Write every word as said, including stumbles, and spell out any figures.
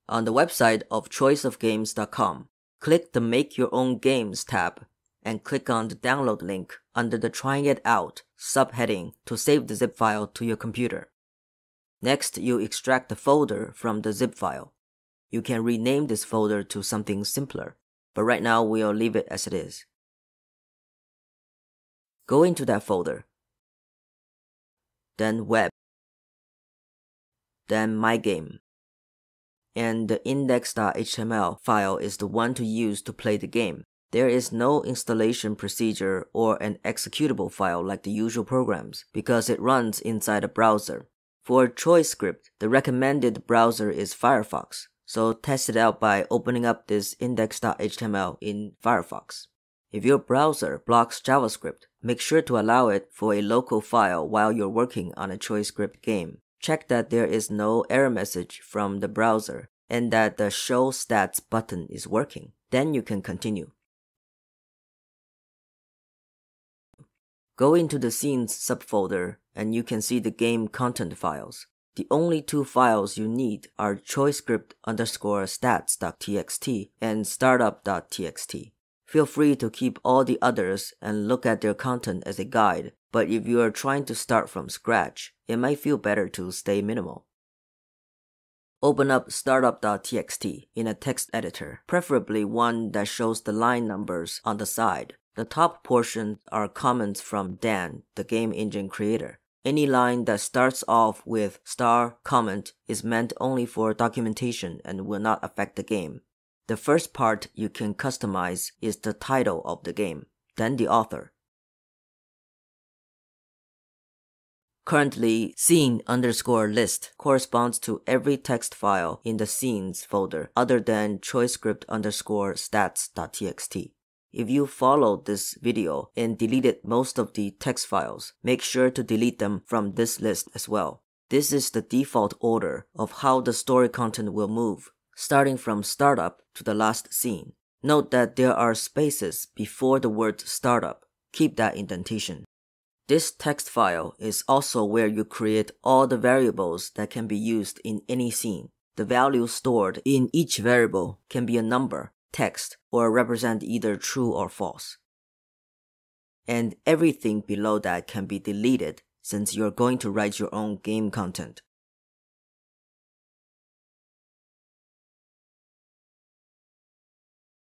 On the website of choice of games dot com, click the Make Your Own Games tab and click on the download link under the Trying It Out subheading to save the zip file to your computer. Next, you extract the folder from the zip file. You can rename this folder to something simpler, but right now we'll leave it as it is. Go into that folder, then Web, then My Game, and the index dot H T M L file is the one to use to play the game. There is no installation procedure or an executable file like the usual programs because it runs inside a browser. For ChoiceScript, the recommended browser is Firefox, so test it out by opening up this index dot H T M L in Firefox. If your browser blocks JavaScript, make sure to allow it for a local file while you're working on a ChoiceScript game. Check that there is no error message from the browser and that the Show Stats button is working. Then you can continue. Go into the Scenes subfolder and you can see the game content files. The only two files you need are ChoiceScript underscore stats.txt and startup.txt. Feel free to keep all the others and look at their content as a guide, but if you are trying to start from scratch, it might feel better to stay minimal. Open up startup.txt in a text editor, preferably one that shows the line numbers on the side. The top portion are comments from Dan, the game engine creator. Any line that starts off with star comment is meant only for documentation and will not affect the game. The first part you can customize is the title of the game, then the author. Currently, scene underscore list corresponds to every text file in the scenes folder other than ChoiceScript underscore stats.txt. If you followed this video and deleted most of the text files, make sure to delete them from this list as well. This is the default order of how the story content will move, starting from startup to the last scene. Note that there are spaces before the word startup. Keep that indentation. This text file is also where you create all the variables that can be used in any scene. The value stored in each variable can be a number, text, or represent either true or false. And everything below that can be deleted since you're going to write your own game content.